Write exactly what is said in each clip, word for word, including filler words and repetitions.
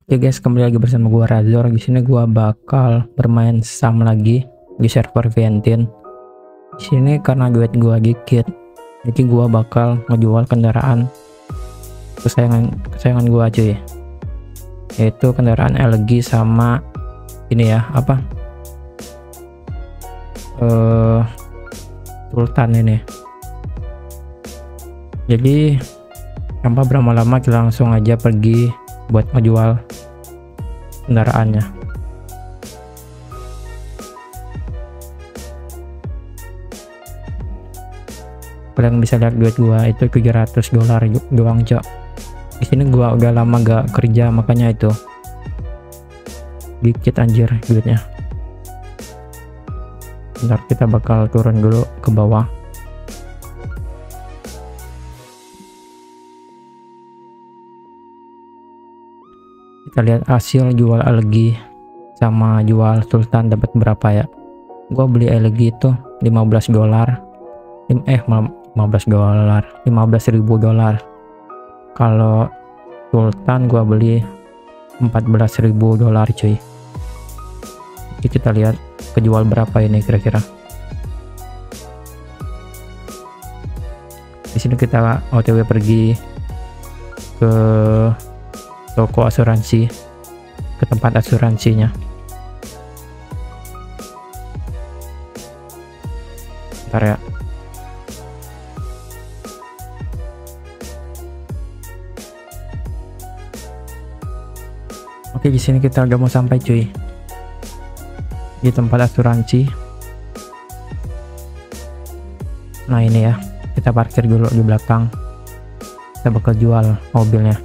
Oke guys, kembali lagi bersama gua Razor. Di sini gua bakal bermain SAM lagi di server Ventin. Di sini karena duit gua dikit, jadi gua bakal ngejual kendaraan kesayangan kesayangan gua aja ya. Yaitu kendaraan L G sama ini ya, apa? Eh Sultan ini. Jadi tanpa berlama-lama kita langsung aja pergi buat ngejual kendaraannya. Kalian bisa lihat duit gua itu tujuh ratus dolar doang, cok. Di sini gua udah lama gak kerja, makanya itu dikit anjir duitnya. Bentar, kita bakal turun dulu ke bawah. Kita lihat hasil jual L G sama jual Sultan dapat berapa ya. Gua beli L G itu lima belas dolar, eh lima belas dolar, lima belas ribu dolar. Kalau Sultan gua beli empat belas ribu dolar, cuy. Jadi kita lihat kejual berapa ini kira-kira. Di sini kita O T W pergi ke toko asuransi, ke tempat asuransinya. Bentar ya. Oke, di sini kita udah mau sampai, cuy. Di tempat asuransi. Nah, ini ya. Kita parkir dulu di belakang. Kita bakal jual mobilnya.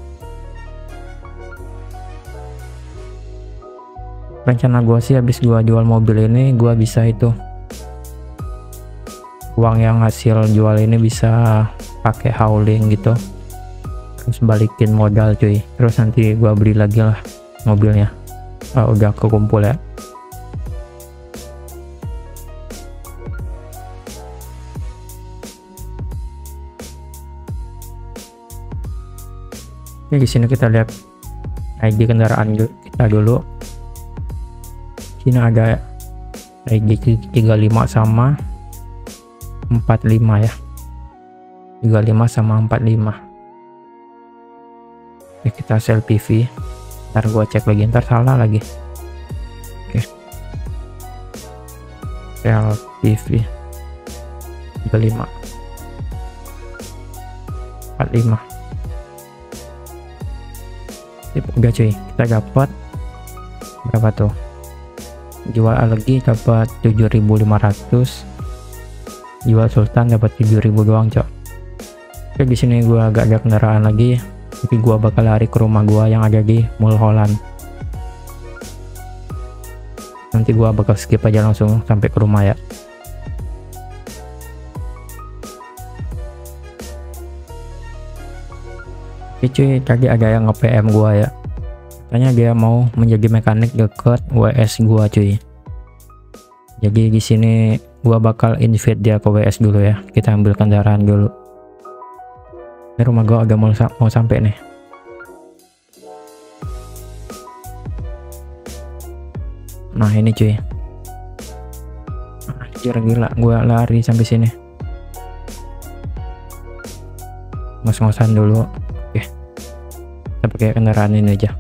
Rencana gue sih habis gue jual mobil ini, gue bisa itu uang yang hasil jual ini bisa pakai hauling gitu, terus balikin modal, cuy. Terus nanti gue beli lagi lah mobilnya. Oh, udah kekumpul ya. Oke, di sini kita lihat I D kendaraan kita dulu. Sini ada I D tiga puluh lima sama empat puluh lima ya. tiga puluh lima sama empat puluh lima. Oke, kita sell P V. Ntar gua cek lagi, ntar salah lagi. Oke. Sell P V tiga puluh lima. empat puluh lima. Sip, udah cuy, kita dapat berapa tuh? Jual L G dapat tujuh ribu lima ratus, jual Sultan dapat tujuh ribu doang, cok. Oke, di sini gua agak ada kendaraan lagi, tapi gua bakal lari ke rumah gua yang ada di Mulholland. Nanti gua bakal skip aja langsung sampai ke rumah ya. Oke cuy, tadi ada yang nge-P M gua ya. Katanya dia mau menjadi mekanik deket W S gua, cuy. Jadi di sini gua bakal invite dia ke W S dulu ya. Kita ambil kendaraan dulu. Ini rumah gua agak mau, mau sampai nih. Nah, ini cuy. Anjir, gila, gua lari sampai sini. Ngos-ngosan dulu. Oke. Kita pakai kendaraan ini aja.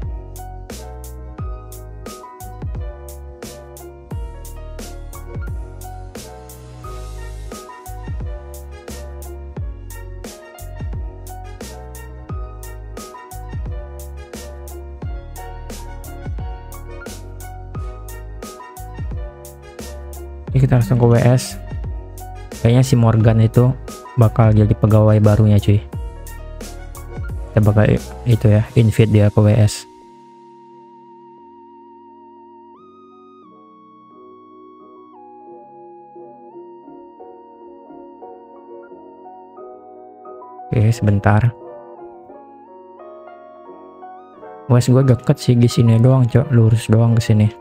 Ini kita langsung ke W S. Kayaknya si Morgan itu bakal jadi pegawai barunya, cuy. Kita bakal itu ya, invite dia ke W S. Oke, sebentar. W S gue deket sih, di sini doang, cok. Lurus doang ke sini.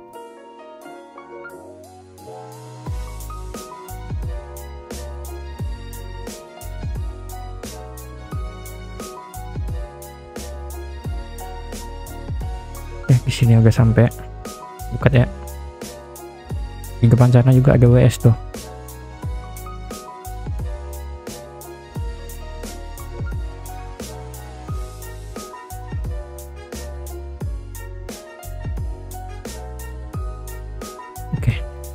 Oke, di sini udah sampai. Bukat ya. Di depan sana juga ada W S tuh. Oke.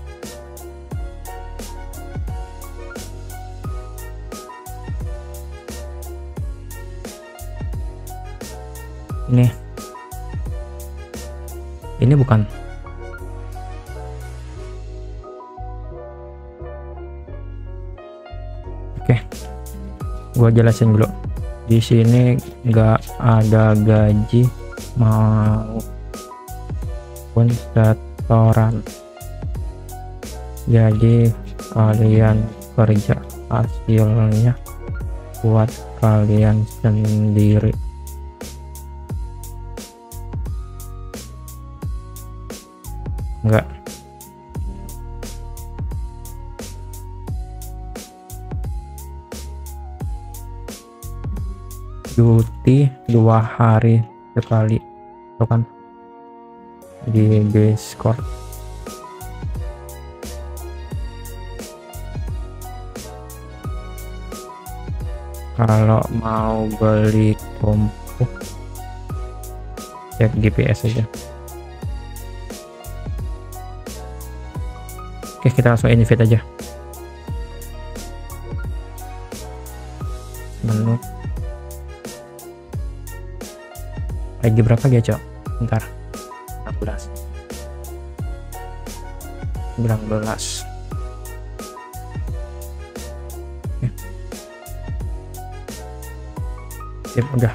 Ini. Ini bukan. Oke, gua jelasin dulu. Di sini nggak ada gaji maupun setoran. Jadi kalian kerja, hasilnya buat kalian sendiri. Enggak. Cuti dua hari sekali, itu kan di Discord. Kalau mau beli kompo, cek G P S aja. Oke, kita langsung invite aja. Menu. I G berapa ya, Cok? Bentar. enam belas. sembilan belas. Oke. Sip, udah.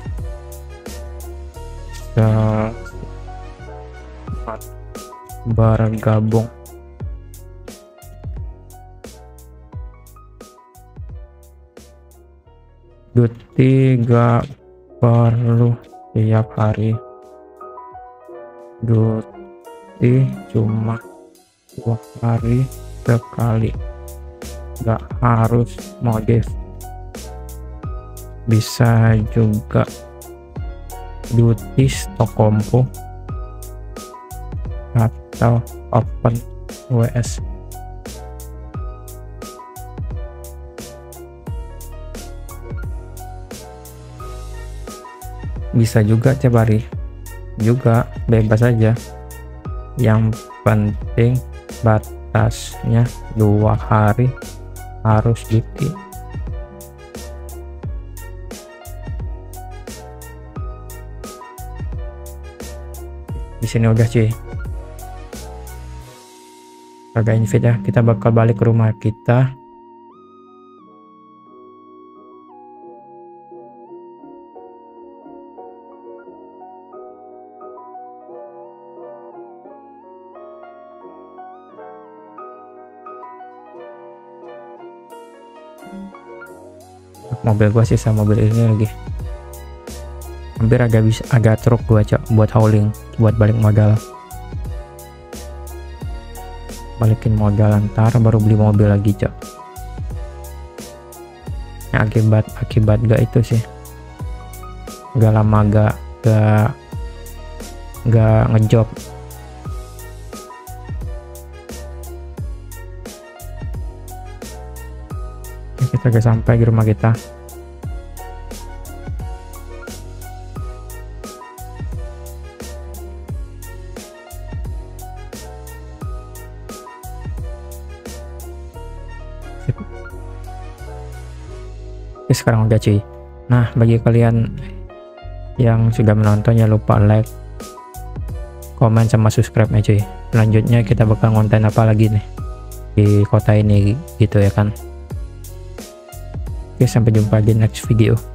Selamat bergabung. Cuti gak perlu tiap hari, cuti cuma dua hari sekali, gak harus modif. Bisa juga cuti stok kompo atau open W S. Bisa juga tiap hari, juga bebas aja. Yang penting batasnya dua hari harus cuti. Di sini udah cuy. Agak invite ya, kita bakal balik ke rumah kita. Mobil gua sisa mobil ini lagi, hampir agak bisa agak truk gua, Cok, buat hauling, buat balik modal. Balikin modal ntar baru beli mobil lagi, Cok. Ya, akibat akibat gak itu sih, gak lama gak gak gak ngejob. Kita udah sampai di rumah kita. Sip. Oke, sekarang udah cuy. Nah, bagi kalian yang sudah menonton, jangan lupa like, komen, sama subscribe ya cuy. Selanjutnya kita bakal konten apa lagi nih di kota ini gitu ya kan. Oke, sampai jumpa di next video.